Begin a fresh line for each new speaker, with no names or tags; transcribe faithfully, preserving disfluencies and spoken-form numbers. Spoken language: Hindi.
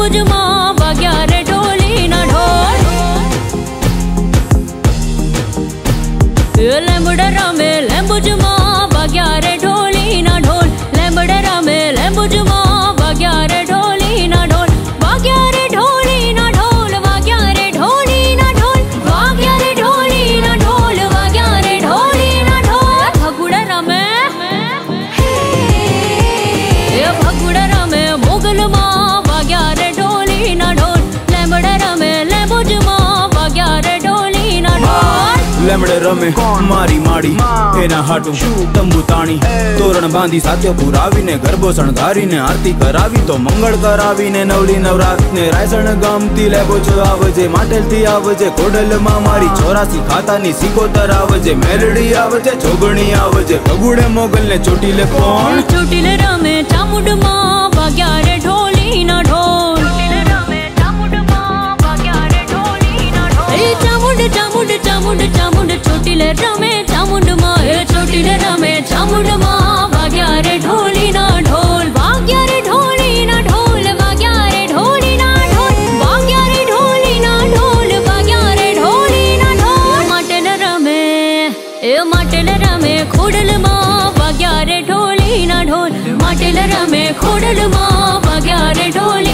लेंबुजमा वाग्या रे ढोली ना ढोल। लेंबुडरा में लेंबुजमा वाग्या रे ढोली ना ढोल। लेंबुडरा में लेंबुजमा वाग्या रे ढोली ना ढोल। वाग्या रे ढोली ना ढोल, वाग्या रे ढोली ना ढोल, वाग्या रे ढोली ना ढोल, वाग्या रे ढोली ना ढोल। भगुड़रा में ए भगुड़रा में मोगलमा वाग्या रे ढोली ना ढोल। लेंबुडरा में लेंबुजमा वाग्या रे ढोली ना ढोल।
लेमड़े रमे मारी माड़ी एना हाटू तंबू ताणी तोरण बांधी साथो पुरावी ने गरबो शणगारी ने आरती करावी तो मंगल करावी ने नवली नवरात ने रायसण गामती लेबो छ आवजे माटेल थी आवजे कोडल मा मारी चौरासी खाता नी सिकोतर आवजे मेलडी आवजे जोगणी आवजे भगुड़े मोगल ने चोटीले कोण
चोटीले रमे चामुंड मा वाग्या रे ढोली ना ढोल। चामुंड चामुंड चामुंड चामुंड चोटीले रमे चामुंड मा चोटीले रमे चामुंड मा वाग्या रे ढोली ना ढोल। वाग्या रे ढोली ना ढोल, वाग्या रे ढोली ना ढोल, वाग्या रे ढोली ना ढोल, वाग्या रे ढोली ना ढोल। माटेल रमे ए माटेल रमे खोडल मा वाग्या रे ढोली ना ढोल। माटेल रमे खोडल मा वाग्या रे ढोली